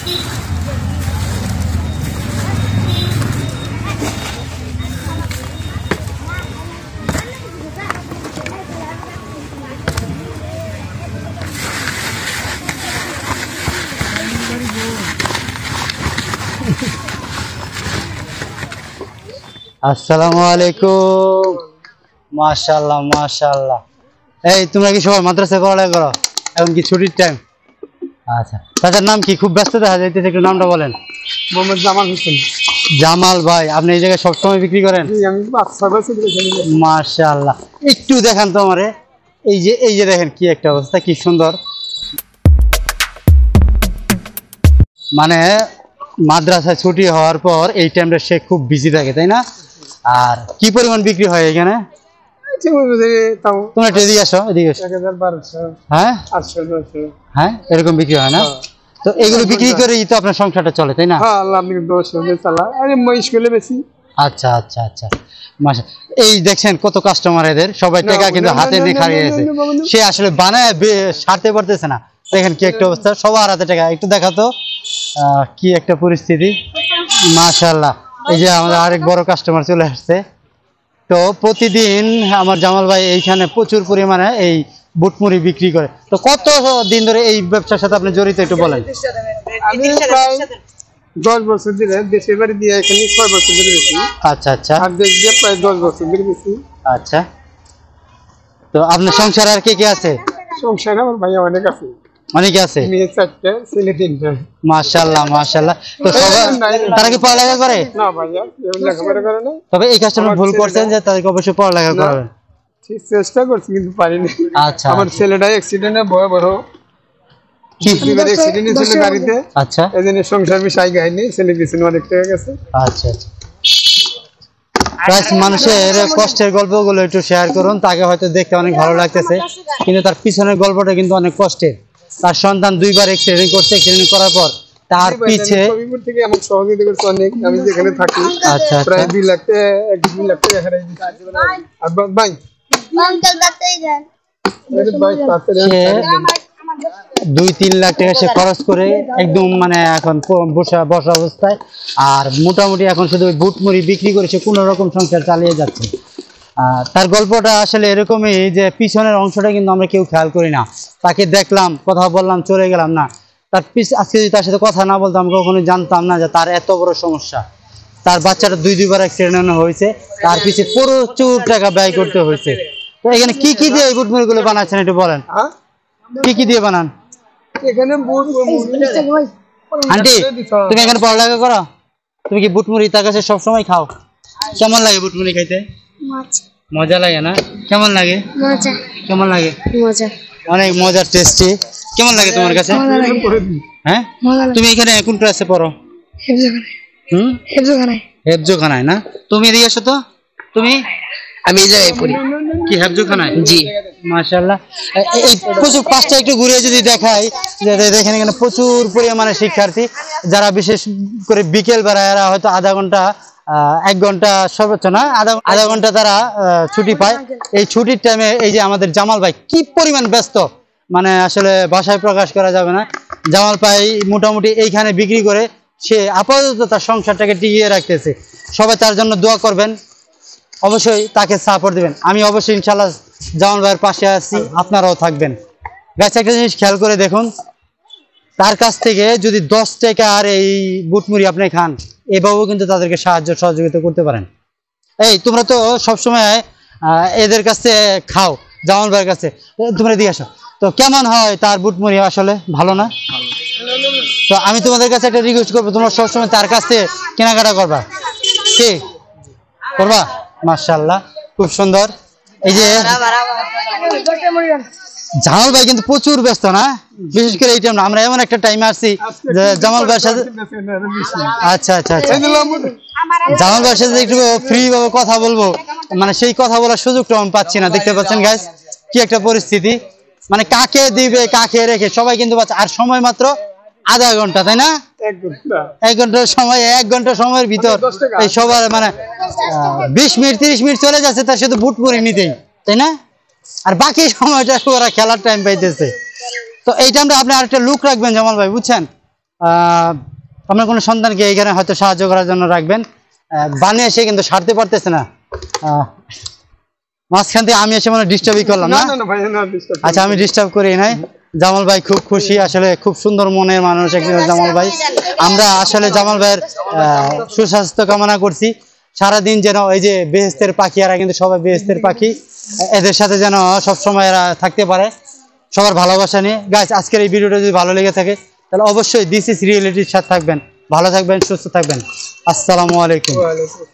আসসালামু আলাইকুম। মাশাআল্লাহ মাশাআল্লাহ। এই তোমরা কি সবাই মাদ্রাসায় পড়ালেখা করো? এখন কি ছুটির টাইম? আচ্ছা, তাদের নাম কি? খুব ব্যস্ত দেখা যাইতেছে, একটু নামটা বলেন। মোহাম্মদ জামাল হোসেন। জামাল ভাই, আপনি এই জায়গায় সবসময় বিক্রি করেন? জি, আমি 5-6 বছর ধরে এখানে আছি। মাশাআল্লাহ। একটু দেখান তো আমারে। এই যে দেখেন কি একটা অবস্থা, কি সুন্দর। মানে মাদ্রাসায় ছুটি হওয়ার পর এই টাইমটা সে খুব বিজি থাকে, তাই না? আর কি পরিমাণ বিক্রি হয় এখানে? তোমরা এদিকে আসো, এদিকে আসো। 1200, হ্যাঁ 800, 900। হ্যাঁ, এরকম বিক্রি হয় না? তো এগুলো বিক্রি করেই তো আপনার সংসারটা চলে, তাই না? হ্যাঁ, আল্লাহ আপনি 10 টাকা চালা। আরে মহিষ করলে বেশি। আচ্ছা আচ্ছা আচ্ছা। মাশা, এই দেখছেন কত কাস্টমার, এদের সবাই টাকা কিন্তু হাতে দিয়ে খাড়িয়ে আছে। সে আসলে বানায় সারতে পারতেছে না। দেখেন কি একটা অবস্থা, সবার হাতে টাকা। একটু দেখাতো কি একটা পরিস্থিতি। মাশাআল্লাহ। এই যে আমাদের আরেক বড় কাস্টমার চলে আসছে। তো প্রতিদিন আমার জামাল ভাই এইখানে প্রচুর পরিমাণে এই বুটমুড়ি বিক্রি করে। তো কত দিন ধরে এই ব্যবসার সাথে আপনি জড়িত, একটু বলেন। আমি প্রায় 10 বছর ধরে দেশের বাড়ি দিয়ে এখানে 6 বছর ধরে বেশি। আচ্ছা আচ্ছা। আর দেশ দিয়ে প্রায় 10 বছর ধরে বেশি। আচ্ছা, তো আপনার সংসার আর কে কে আছে? সংসারে আমার ভাই অনেক আছে। অনেকে আছে? মেয়ে 4টা, ছেলে 3টা। মাশাআল্লাহ মাশাআল্লাহ। তো তারা কি পড়ালেখা করে? না ভাইয়া, কেউ লেখাপড়া করে না। তবে এই কাজটা ভুল করছেন যে তাদেরকে অবশ্যই পড়ালেখা করাবেন। ঠিক চেষ্টা করছি কিন্তু পারিনি। আচ্ছা, আমার ছেলেটা অ্যাক্সিডেন্টে বড় কি অ্যাক্সিডেন্ট হয়েছিল গাড়িতে। আচ্ছা, এজন্য সংসার বিষয় গায়নি, ছেলে পিছনে অনেক টাকা গেছে। আচ্ছা আচ্ছা। মানুষের কষ্টের গল্পগুলো একটু শেয়ার করুন, তাকে হয়তো দেখতে অনেক ভালো লাগতেছে, কিন্তু তার পিছনের গল্পটা কিন্তু অনেক কষ্টের। তার সন্তান 2বার অ্যাক্সিডেন্ট করছে, অ্যাক্সিডেন্ট করার পর তার পিছে থেকে আমার সহযোগিতা করছে অনেক। আমি যেখানে থাকি আচ্ছা প্রায় 2 লাখ টাকা, 1-2 লাখ টাকা হারাই দিচ্ছি। আর ভাই সে 2-3 লাখ টাকা সে খরচ করে একদম মানে এখন বসা অবস্থায়। আর মোটামুটি এখন শুধু বুটমুড়ি বিক্রি করে সে কোনো রকম সংসার চালিয়ে যাচ্ছে। তার গল্পটা আসলে এরকমই যে পিছনের অংশটা কিন্তু আমরা কেউ খেয়াল করি না। তাকে দেখলাম, কথা বললাম, চলে গেলাম না। তার আজকে যদি তার সাথে কথা না বলতাম, আমরা কখনো জানতাম না যে তার এত বড় সমস্যা। তার বাচ্চাটা 2-2বার অ্যাক্সিডেন্ট হয়েছে, তার পিছিয়ে প্রচুর টাকা ব্যয় করতে হয়েছে। তো এখানে কি কি দিয়ে এই বুটমুড়ি গুলো বানাচ্ছেন, একটু বলেন। কি কি দিয়ে বানান? এখানে আন্টি, তুমি এখানে পড়ালেখা করো? তুমি কি বুটমুড়ি তার কাছে সবসময় খাও? কেমন লাগে বুটমুড়ি খাইতে? মজা লাগে না? কেমন লাগে? কেমন লাগে? অনেক মজার, টেস্টি। কেমন লাগে তোমার কাছে? হ্যাঁ, তুমি এখানে কোন ক্লাসে পড়ো? হেফজোখানায় না? তুমি এদিকে এসো তো। তুমি? আমি এই জায়গায় পড়ি। কি হেফজোখানায়? জি। মাশাআল্লাহ। এই প্রচুর পাঁচটা একটু ঘুরে যদি দেখাই, দেখেন এখানে প্রচুর পরিমাণে শিক্ষার্থী, যারা বিশেষ করে বিকেল বেলা এরা হয়তো আধা ঘন্টা 1 ঘন্টা সর্বোচ্চ না আধা ঘন্টা তারা ছুটি পায়। এই ছুটির টাইমে এই যে আমাদের জামাল ভাই কি পরিমাণ ব্যস্ত, মানে আসলে ভাষায় প্রকাশ করা যাবে না। জামাল ভাই মোটামুটি এইখানে বিক্রি করে সে আপাতত তার সংসারটাকে টিকিয়ে রাখতেছে। সবাই তার জন্য দোয়া করবেন, অবশ্যই তাকে সাপোর্ট দিবেন। আমি অবশ্যই ইনশাআল্লাহ জামাল ভাইয়ের পাশে আছি, আপনারাও থাকবেন। গাছ একটা জিনিস খেয়াল করে দেখুন, তার কাছ থেকে যদি 10 টাকা আর এই বুটমুড়ি আপনি খান, এভাবেও কিন্তু তাদেরকে সহযোগিতা করতে পারেন। এই তোমরা তো সবসময় এদের কাছে খাও, জামাল ভাইয়ের কাছে, তোমরা দিয়ে আসো। তো কেমন হয় তার বুটমুড়ি? আসলে ভালো না? তো আমি তোমাদের কাছে একটা রিকোয়েস্ট করবো, তোমরা সবসময় তার কাছে কেনাকাটা করবা, ঠিক করবা? মাশাআল্লাহ, খুব সুন্দর। এই যে জামাল ভাই কিন্তু প্রচুর ব্যস্ত না, বিশেষ করে এই টাইম। আমরা এমন একটা টাইমে আসছি যে জামাল ভাইয়ের সাথে আচ্ছা আচ্ছা আচ্ছা জামাল ভাইয়ের সাথে একটু ফ্রি ভাবে কথা বলবো, মানে সেই কথা বলার সুযোগটা আমি পাচ্ছি না। দেখতে পাচ্ছেন গাইস কি একটা পরিস্থিতি, মানে কাকে দিবে কাকে রেখে সবাই কিন্তু পাচ্ছে। আর সময় মাত্র আধা ঘন্টা, তাই না? 1 ঘন্টার সময়, 1 ঘন্টা সময়ের ভিতর এই সবার মানে 20 মিনিট 30 মিনিট চলে যাচ্ছে তার শুধু বুটমুড়ি নিতেই, তাই না? আর বাকি সময়টা ওরা খেলার টাইম পাইতেছে। তো এই টাইমটা আপনি আরেকটা লুক রাখবেন জামাল ভাই, বুঝছেন? আপনার কোনো সন্তানকে এইখানে হয়তো সাহায্য করার জন্য রাখবেন, বানিয়ে এসে কিন্তু সারতে পারতেছে না, মাঝখান থেকে আমি এসে মানে ডিস্টার্বই করলাম না না? না না ভাই না ডিস্টার্ব আচ্ছা, আমি ডিস্টার্ব করি নাই। জামাল ভাই খুব খুশি, আসলে খুব সুন্দর মনের মানুষ একজন জামাল ভাই। আমরা আসলে জামাল ভাইয়ের সুস্বাস্থ্য কামনা করছি, সারাদিন যেন এই যে বেহেস্তের পাখি, এরা কিন্তু সবাই বেহেস্তের পাখি, এদের সাথে যেন সবসময় এরা থাকতে পারে সবার ভালোবাসা নিয়ে। গাইস, আজকের এই ভিডিওটা যদি ভালো লেগে থাকে তাহলে অবশ্যই দিস ইজ রিয়েলিটির সাথে থাকবেন। ভালো থাকবেন, সুস্থ থাকবেন। আসসালামু আলাইকুম। ওয়ালাইকুম